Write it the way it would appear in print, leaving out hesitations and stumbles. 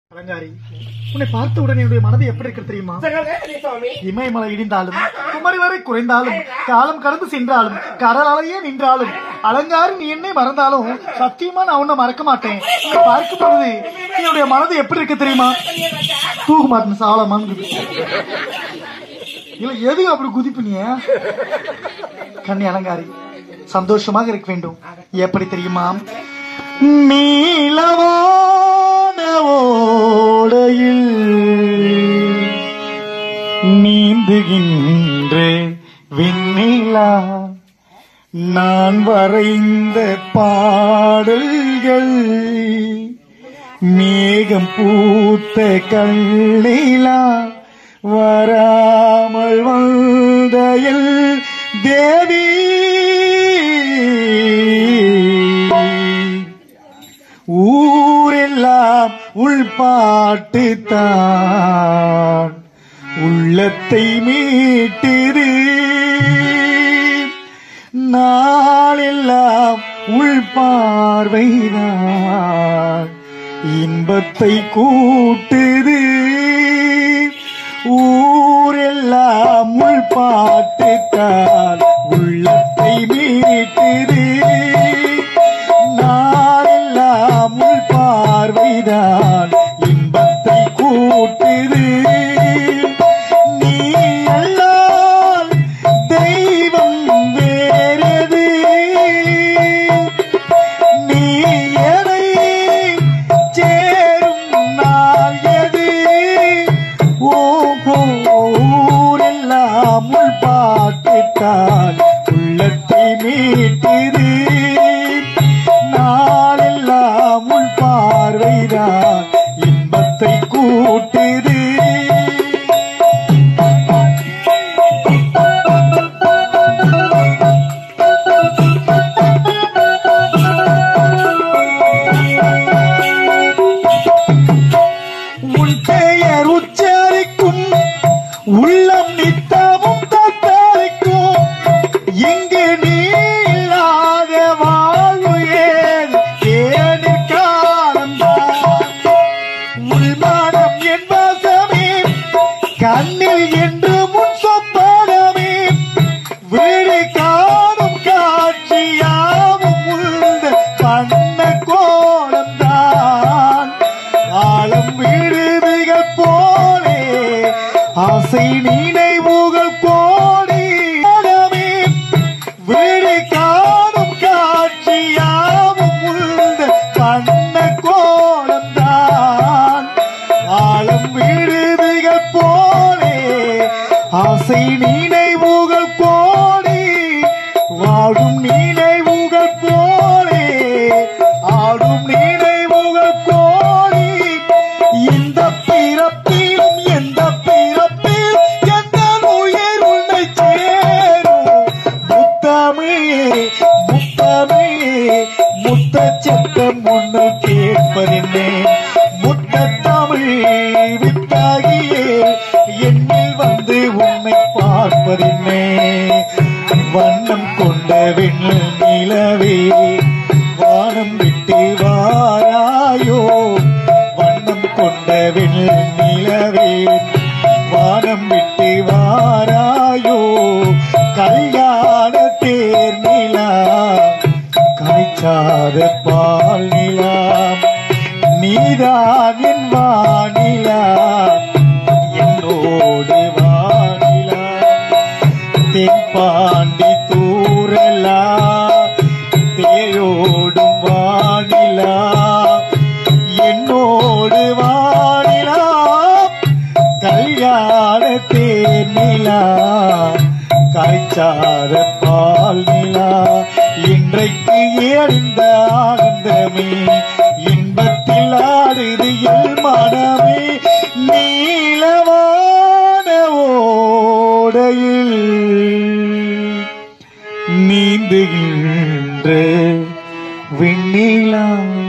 அலங்காரி, உன்னை பார்த்த உடனே என்னுடைய மனது எப்படி இருக்கு தெரியுமா? இமயமலை இடிந்தாலும் குமரி வரை குறைந்தாலும் காலம் கடந்து சென்றாலும் கடல் அலையே நின்றாலும் அலங்காரி நீ என்னை மறந்தாலும் சத்தியமா நான் உன்னை மறக்க மாட்டேன். உன்னை பார்க்கும் பொழுது என்னுடைய மனது எப்படி இருக்கு தெரியுமா? தூக்க மாட்டேன் சாலமான் இல்ல எது அப்படி குதிப்பினிய கண்ணி அலங்காரி சந்தோஷமாக இருக்க வேண்டும். எப்படி தெரியுமா? நீலவான ஓடையில் நீந்துகின்ற விண்ணிலா நான் வரைந்த பாடல்கள் மேகம் பூத்த கண்ணிலா வராமல் வந்தயல் தேவி ஊரெல்லாம் உள்பாட்டு தான் உள்ளத்தை மீட்டிரு நாளெல்லாம் உள்பார்வைதான் இன்பத்தை கூட்டுது ஊரெல்லாம் உள்பாட்டு தான் உள்ளத்தை மீட்டிரு நாளெல்லாம் உள்பார்வைதான் இன்பத்தை கூட்டுது நீ அல்லால் தெய்வம் வேறது நீ எதை சேரும் நாள் எது ஊரெல்லாம் உள்பாட்டுத்தான் உள்ளத்தை மீட்டிரு நாளெல்லாம் உள்பார்வைதான் இன்பத்தை கூட்டுது உன் பெயர் உச்சரிக்கும் உள்ளம் நித்தமும் தத்தரிக்கும் இங்கு நீ இல்லாத வாழ்வு ஏது ஏனிற் காலம்தான் உள்மனம் என் வாசமே கண்ணில் என்று முன் சொப்பனமே வீடு காணும் காட்சியாவும் உள்ள பண்ண கோலம்தான் ஆழம் விடுதிகள் போலே ஆசை நினைவுகள் கோடி வீடு காணும் காட்சியாவும் உள்ள பண்ண கோலம்தான் ஆழம் விடுதிகள் போலே ஆசை நினைவுகள் கோடி வாழும் நினைவுகள் போலே ஆடும் நினைவுகள் கோடி இந்த பிறப்பிலும் எந்த பிறப்பில் எந்த உயிர் உன்னை சேரும் முத்தமிழே முத்தமிழே முத்த சத்தம் உன்னை கேட்பதென்னே முத்த தமிழ் வித்தாகியே என்னில் வந்து உன்னை பார்ப்பதென்னே வண்ணம் கொண்ட வெண்ணல் நிலவே வானம் விட்டு வாராயோ வண்ணம் கொண்ட வெண்ணல் நிலவே வானம் விட்டு வாராயோ கல்யாண தேர் நிலா காய்ச்சாத பால் நிலா நீதான் என் வானிலா என்னோடு வானிலா தென்பாண்டி தூரலா தேயோடும் வானிலா என்னோடு வானிலா கல்யாண தேர் நிலா காய்ச்சாத பால் நிலா இன்றைக்கு ஏறிந்த ஆனந்தமே இன்பத்தில் ஆடுது எல் மனமே நீலவான ஓடையில் நீந்துகின்ற விண்ணிலா